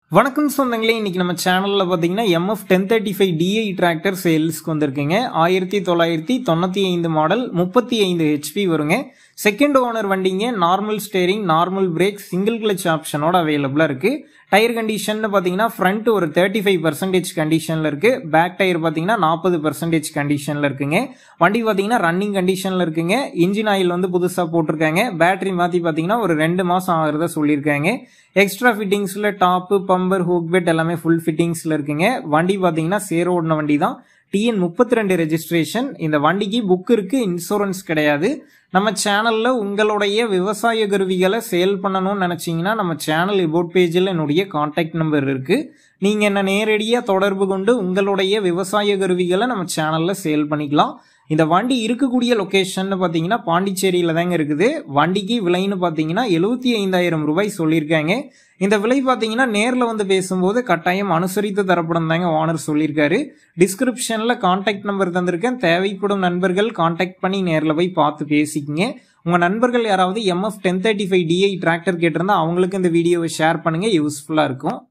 வணக்கம் சொந்தங்களே, இன்னைக்கு நம்ம சேனல்ல பாத்தீங்கன்னா MF 1035 DI டிராக்டர் சேல்ஸ்க்கு வந்திருக்குங்க. 1995 மாடல் 35 HP வருங்க. செகண்ட் ஓனர் வண்டிங்க. Normal steering, normal brake, single clutch ஆப்ஷனோட அவைலபிளா இருக்கு. டயர் கண்டிஷன் பாத்தீங்கன்னா ஃப்ரண்ட் ஒரு 35% கண்டிஷன்ல இருக்கு. பேக் டயர் பாத்தீங்கன்னா 40% கண்டிஷன்ல இருக்குங்க. வண்டி பாத்தீங்கன்னா ரன்னிங் கண்டிஷன்ல இருக்குங்க. இன்ஜின் ஆயில் வந்து புதுசா போட்டிருக்காங்க. பேட்டரி மாத்தி பாத்தீங்கன்னா ஒரு 2 மாசம் ஆகிறதா சொல்லியிருக்காங்க. எக்ஸ்ட்ரா ஃபிட்டிங்ஸ்ல டாப்பு, பம்பர், ஹூக் பெட் எல்லாமே ஃபுல் ஃபிட்டிங்ஸ்ல இருக்குங்க. வண்டி பாத்தீங்கன்னா சேர் ஓடின வண்டி தான். TN 32 registration. இந்த வண்டிக்கு புக் இருக்கு, இன்சூரன்ஸ் கிடையாது. நம்ம சேனல்ல உங்களுடைய விவசாய கருவிகளை சேல் பண்ணணும்னு நினைச்சீங்கன்னா நம்ம சேனல் அபவுட் பேஜில் என்னுடைய கான்டாக்ட் நம்பர் இருக்கு. நீங்க என்ன நேரடியா தொடர்பு கொண்டு உங்களுடைய விவசாய கருவிகளை நம்ம சேனல்ல சேல் பண்ணிக்கலாம். இந்த வண்டி இருக்கக்கூடிய லொகேஷன் பாத்தீங்கன்னா பாண்டிச்சேரியில தாங்க இருக்குது. வண்டிக்கு விலைன்னு பாத்தீங்கன்னா 75,000 ரூபாய் சொல்லியிருக்காங்க. இந்த விலை பாத்தீங்கன்னா நேர்ல வந்து பேசும்போது கட்டாயம் அனுசரித்து தரப்படும் தாங்க ஓனர் சொல்லியிருக்காரு. டிஸ்கிரிப்ஷன்ல கான்டாக்ட் நம்பர் தந்திருக்கேன். தேவைப்படும் நண்பர்கள் கான்டாக்ட் பண்ணி நேர்ல போய் பார்த்து பேசிக்கங்க. உங்க நண்பர்கள் யாராவது MF 1035 DI டிராக்டர் கேட்டிருந்தா அவங்களுக்கு இந்த வீடியோவை ஷேர் பண்ணுங்க, யூஸ்ஃபுல்லா இருக்கும்.